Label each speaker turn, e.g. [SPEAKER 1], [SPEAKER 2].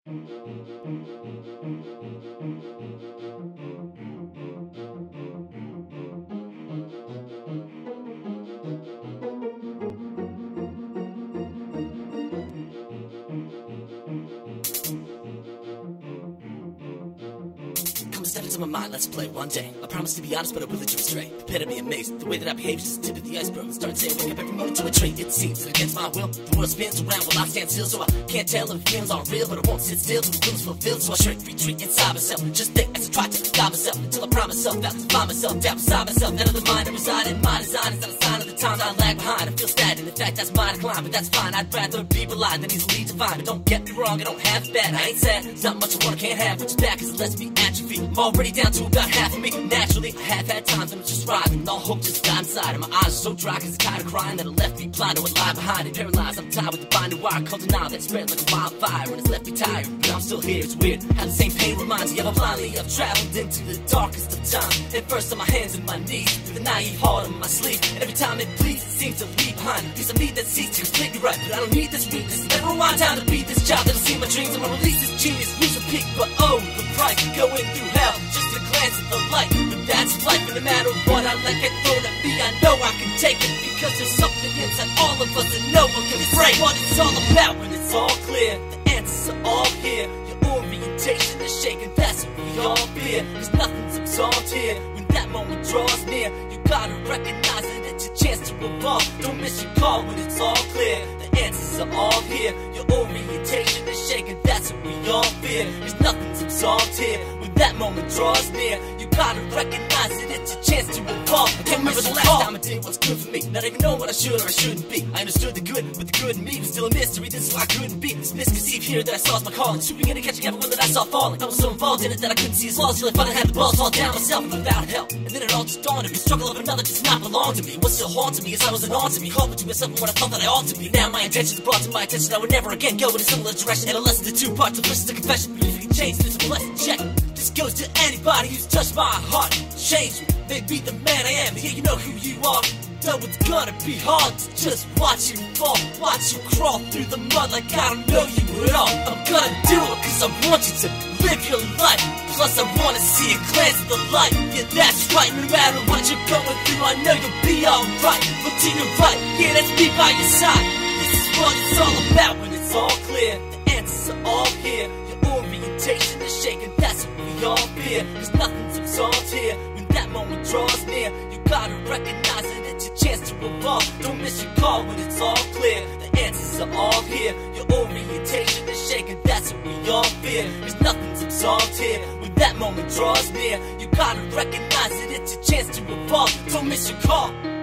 [SPEAKER 1] Step into my mind, let's play one day. I promise to be honest, but I will let you astray. Prepare to be amazed. The way that I behave is just the tip of the iceberg. And start saying, wake up every morning to a trait. It seems that against my will, the world spins around while I stand still. So I can't tell if the feelings aren't real, but I won't sit still till the feelings fulfilled. So I shrink, retreat inside myself. Just think as I try to guide myself until I promise myself out to find myself down beside myself. That other mind I reside in. My design is not a sign of the times I lag behind. I feel stagnant. In fact, that's my decline, but that's fine. I'd rather be relied than easily defined. But don't get me wrong, I don't have it bad. I ain't sad. There's not much I want, I can't have. Which is bad, cause it lets me atrophy. I'm already down to about half of me. Naturally, I have had times when it's just rising. All hope just got inside, and my eyes are so dry cause the kind of crying that I left me blind to what lie behind it. Paralyzed, I'm tied with the binding wire. Cold denial that spread like a wildfire, and it's left me tired. But I'm still here, it's weird how the same pain reminds me of how blindly I've traveled into the darkest of time. At first on my hands and my knees, with a naive heart on my sleeve. And every time it bleeds, it seems to leave behind a piece of me that sees completely right. But I don't need this weakness, never wind down to beat this child that'll see my dreams. I'm gonna release this genius, reach a peak, but oh, the price of going through hell just to glance at the light. But that's life, and no matter what I let get thrown at me, I know I can take it. Because there's something inside all of us that no one can break. What it's all about when it's all clear. The answers are all here. Your orientation is shaken, that's what we all fear. Cause nothing's absorbed here. When that moment draws near, you gotta recognize that it's your chance to evolve. Don't miss your call when it's all clear. The answers are all here. Your orientation is shaken, that's what we all fear. Cause nothing's absorbed here. When that moment draws near, you gotta recognize that it's your chance to evolve. I can't remember the last time I did what's good for me. Not even know what I should or I shouldn't be. I understood the good, but the good in me was still a mystery. This is why I couldn't be. This misconceived here that I saw as my calling. Swooping in and catching everyone that I saw falling. I was so involved in it that I couldn't see his flaws till I finally had the balls fall down myself without help. And then it all just dawned on me. The struggle of another does not belong to me. What's still haunting me is I wasn't on to me. Called to myself and what I thought that I ought to be. Now my intentions brought to my attention. I would never again go in a similar direction. And a lesson to two parts, a versus to confession. But if you can change this, a lesson check. This goes to anybody who's touched my heart. Change me, maybe the man I am. Yeah, you know who you are. Though it's gonna be hard to just watch you fall, watch you crawl through the mud like I don't know you at all. I'm gonna do it cause I want you to live your life. Plus I wanna see you glance at the light. Yeah, that's right, no matter what you're going through, I know you'll be alright. Look to your right, yeah, that's me by your side. This is what it's all about when it's all clear. The answers are all here. Your orientation is shaken, that's what we all fear. Cause nothing's absorbed here. When that moment draws near, you gotta recognize it. Chance to evolve. Don't miss your call when it's all clear. The answers are all here. Your orientation is shaken, that's what we all fear. Cause nothing's absorbed here. When that moment draws near, you gotta recognize it. It's your chance to evolve. Don't miss your call.